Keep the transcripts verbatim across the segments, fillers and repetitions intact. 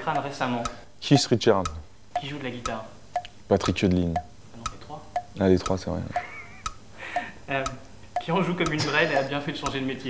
crâne récemment? Keith Richards. Qui joue de la guitare? Patrick Hudlin. Ah non, les trois. Ah, les trois, c'est vrai. Euh, qui en joue comme une brêle et a bien fait de changer de métier?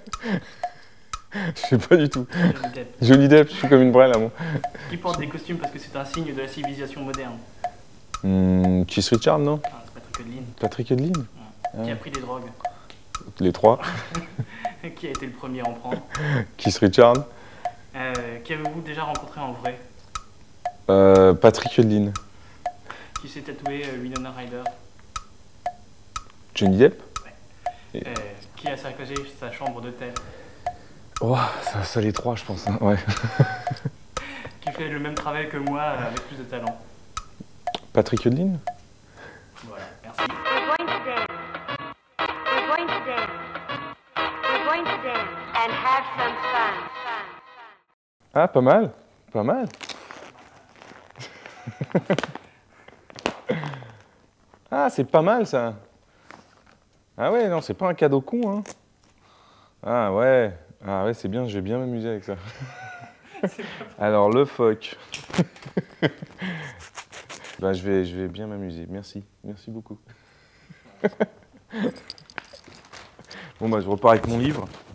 Je sais pas du tout. Johnny Depp. Johnny Depp, je suis comme une brêle à moi. Qui porte des costumes parce que c'est un signe de la civilisation moderne? Hmm, Keith Richards, non? Ah, c'est Patrick Hudlin. Patrick Hudlin. Ouais. Qui a pris des drogues? Les trois. Qui a été le premier à en prendre? Keith Richards. Euh, qui avez-vous déjà rencontré en vrai? Euh, Patrick Hudlin. Qui s'est tatoué euh, Winona Ryder? Johnny Depp. Euh, qui a saccagé sa chambre d'hôtel? Oh, ça, ça les trois, je pense. Hein. Ouais. Qui fait le même travail que moi euh, avec plus de talent? Patrick Hudlin. Voilà, merci. We're going to dance. We're going to dance. We're going to dance and have some fun. Fun. Ah, pas mal. Pas mal. Ah, c'est pas mal, ça. Ah ouais, non, c'est pas un cadeau con, hein. Ah ouais. Ah ouais, c'est bien, je vais bien m'amuser avec ça. Alors, le phoque. Ben, je vais, je vais bien m'amuser. Merci. Merci beaucoup. Bon, bah, je repars avec mon livre.